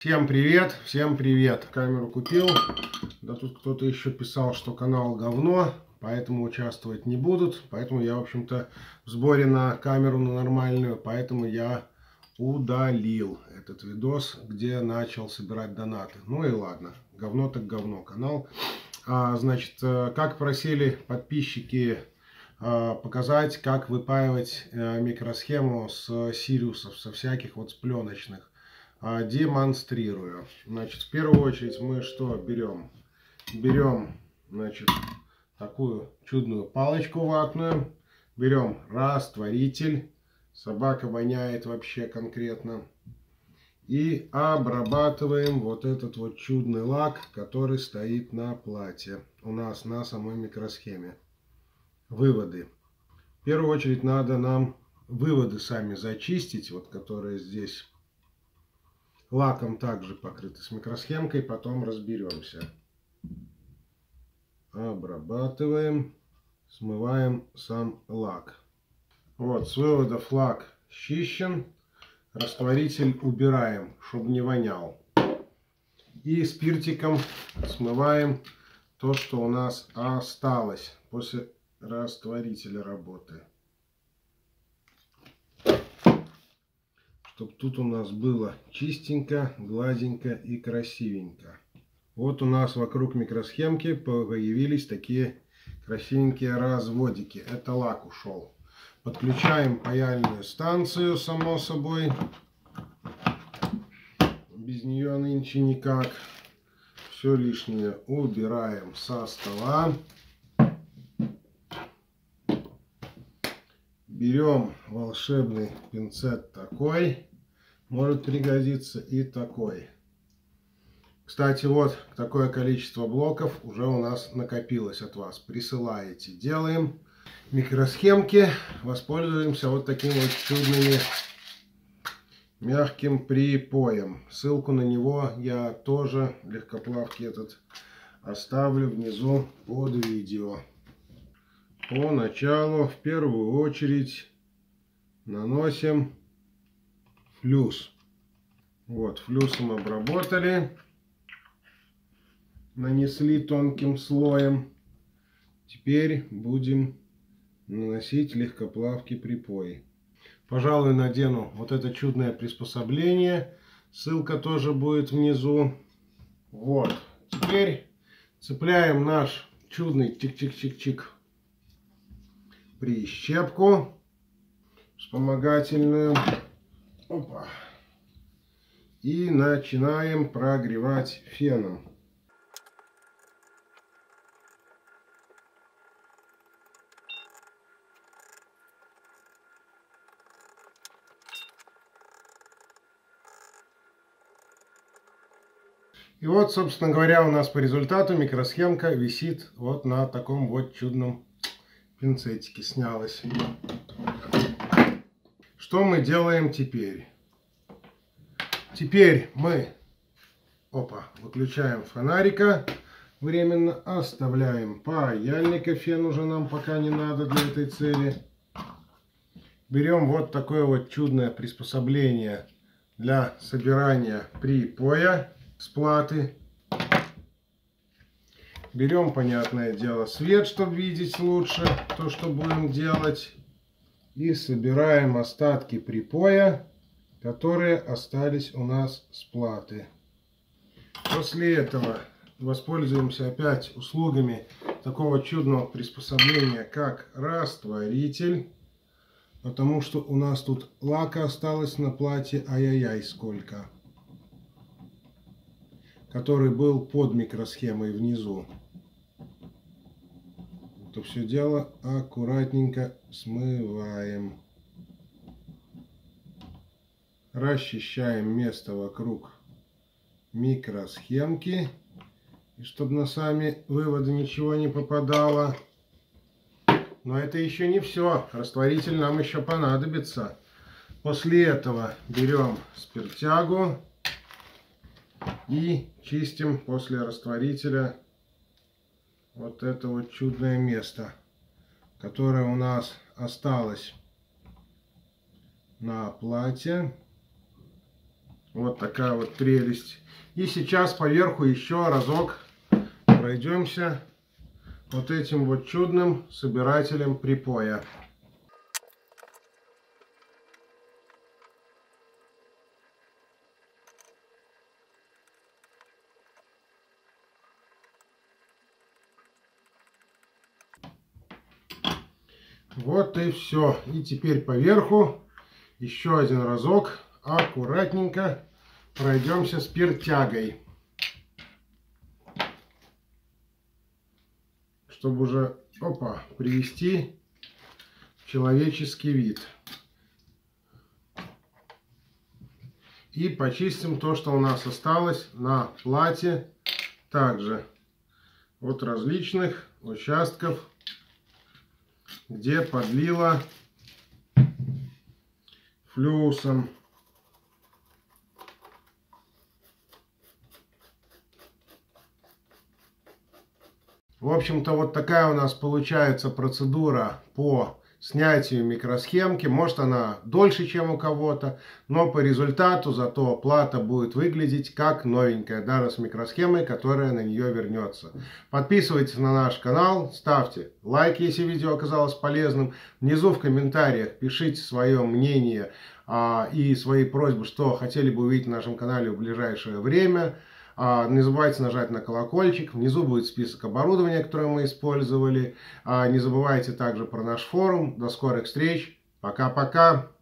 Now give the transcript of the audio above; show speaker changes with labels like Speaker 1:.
Speaker 1: Всем привет, всем привет. Камеру купил. Да тут кто-то еще писал, что канал говно, поэтому участвовать не будут. Поэтому я, в общем-то, в сборе на камеру на нормальную. Поэтому я удалил этот видос, где начал собирать донаты. Ну и ладно, говно так говно канал. Значит, как просили подписчики показать, как выпаивать микросхему с сириусов, со всяких вот с пленочных. Демонстрирую. Значит, в первую очередь мы что берем? Берем, значит, такую чудную палочку ватную. Берем растворитель. Собака воняет вообще конкретно. И обрабатываем вот этот вот чудный лак, который стоит на плате. У нас на самой микросхеме. Выводы. В первую очередь надо нам выводы сами зачистить, вот которые здесь. Лаком также покрыты с микросхемкой, потом разберемся. Обрабатываем, смываем сам лак. Вот, с выводов лак счищен. Растворитель убираем, чтобы не вонял. И спиртиком смываем то, что у нас осталось после растворителя работы. Чтобы тут у нас было чистенько, гладенько и красивенько. Вот у нас вокруг микросхемки появились такие красивенькие разводики. Это лак ушел. Подключаем паяльную станцию, само собой. Без нее нынче никак. Все лишнее убираем со стола. Берем волшебный пинцет такой. Может пригодиться и такой. Кстати, вот такое количество блоков уже у нас накопилось от вас. Присылаете. Делаем микросхемки. Воспользуемся вот таким вот чудными мягким припоем. Ссылку на него я тоже, легкоплавкий этот, оставлю внизу под видео. Поначалу в первую очередь наносим флюс. Вот, флюсом обработали. Нанесли тонким слоем. Теперь будем наносить легкоплавкий припой. Пожалуй, надену вот это чудное приспособление. Ссылка тоже будет внизу. Вот. Теперь цепляем наш чудный чик-чик-чик-чик прищепку вспомогательную. Опа. И начинаем прогревать феном. И вот, собственно говоря, у нас по результату микросхемка висит вот на таком вот чудном пинцетике. Снялась. Что мы делаем теперь? Теперь мы выключаем фонарика. Временно оставляем паяльника. Фен уже нам пока не надо для этой цели. Берем вот такое вот чудное приспособление для собирания припоя с платы. Берем, понятное дело, свет, чтобы видеть лучше то, что будем делать. И собираем остатки припоя, которые остались у нас с платы. После этого воспользуемся опять услугами такого чудного приспособления, как растворитель. Потому что у нас тут лака осталось на плате, ай-яй-яй сколько. Который был под микросхемой внизу. Это все дело аккуратненько смываем. Расчищаем место вокруг микросхемки. И чтобы на сами выводы ничего не попадало. Но это еще не все. Растворитель нам еще понадобится. После этого берем спиртягу. И чистим после растворителя вот это вот чудное место, которое у нас осталось на плате. Вот такая вот прелесть. И сейчас поверху еще разок пройдемся вот этим вот чудным собирателем припоя. Вот и все. И теперь поверху еще один разок аккуратненько пройдемся спиртягой, чтобы уже, опа, привести в человеческий вид. И почистим то, что у нас осталось на плате, также от различных участков, где подлила флюсом. В общем-то, вот такая у нас получается процедура по снятию микросхемки. Может, она дольше, чем у кого-то, но по результату зато плата будет выглядеть как новенькая, даже с микросхемой, которая на нее вернется. Подписывайтесь на наш канал, ставьте лайки, если видео оказалось полезным. Внизу в комментариях пишите свое мнение и свои просьбы, что хотели бы увидеть на нашем канале в ближайшее время. Не забывайте нажать на колокольчик. Внизу будет список оборудования, которое мы использовали. Не забывайте также про наш форум. До скорых встреч. Пока-пока.